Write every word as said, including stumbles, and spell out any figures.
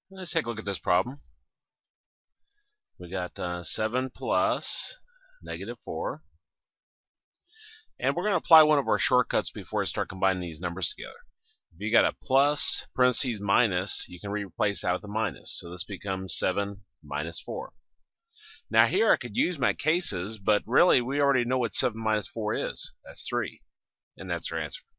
Let's take a look at this problem. We got uh, seven plus negative four. And we're going to apply one of our shortcuts before we start combining these numbers together. If you got a plus, parentheses, minus, you can replace that with a minus. So this becomes seven minus four. Now here I could use my cases, but really we already know what seven minus four is. That's three. And that's our answer.